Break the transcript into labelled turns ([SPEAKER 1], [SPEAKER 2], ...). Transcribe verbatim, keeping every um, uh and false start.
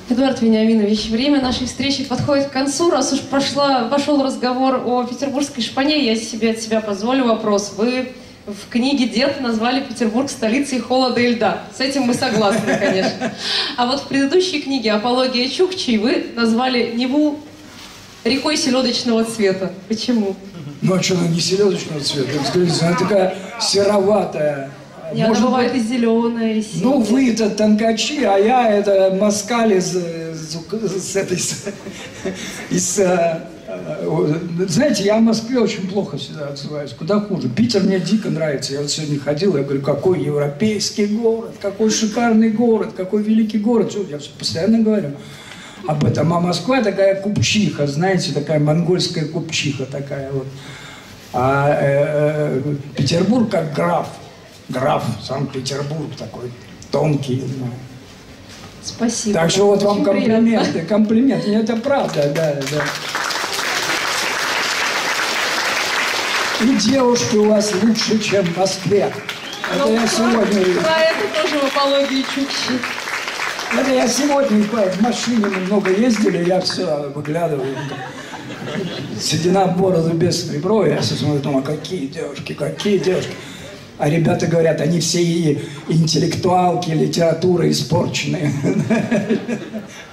[SPEAKER 1] Эдуард Вениаминович, время нашей встречи подходит к концу. Раз уж пошла, пошел разговор о петербургской шпане, я себе от себя позволю вопрос. Вы в книге «Дед» назвали Петербург столицей холода и льда. С этим мы согласны, конечно. А вот в предыдущей книге «Апология Чукчей» вы назвали Неву рекой селедочного цвета. Почему?
[SPEAKER 2] Ну а что, она не селедочного цвета? Скажите, она такая сероватая.
[SPEAKER 1] Не, она бывает и зеленая, и синяя.
[SPEAKER 2] Ну, вы это тонкачи, а я это москаль из, из, из этой... Из, знаете, я в Москве очень плохо всегда отзываюсь, куда хуже. Питер мне дико нравится. Я вот сегодня ходил, я говорю, какой европейский город, какой шикарный город, какой великий город. Я постоянно говорю об этом. А Москва такая купчиха, знаете, такая монгольская купчиха такая вот. А э, э, Петербург как граф. Граф, Санкт-Петербург такой тонкий.
[SPEAKER 1] Спасибо.
[SPEAKER 2] Так что вот вам комплименты,
[SPEAKER 1] приятно.
[SPEAKER 2] комплименты. Это правда, да, да. И девушки у вас лучше, чем в Москве. Это
[SPEAKER 1] Ну,
[SPEAKER 2] я сегодня...
[SPEAKER 1] Да, это тоже в апологии Чукчи.
[SPEAKER 2] Это я сегодня в машине мы много ездили, я все выглядываю. Седина в бороду без ребро, я все смотрю, думаю, какие девушки, какие девушки. А ребята говорят, они все и интеллектуалки, литература испорченные.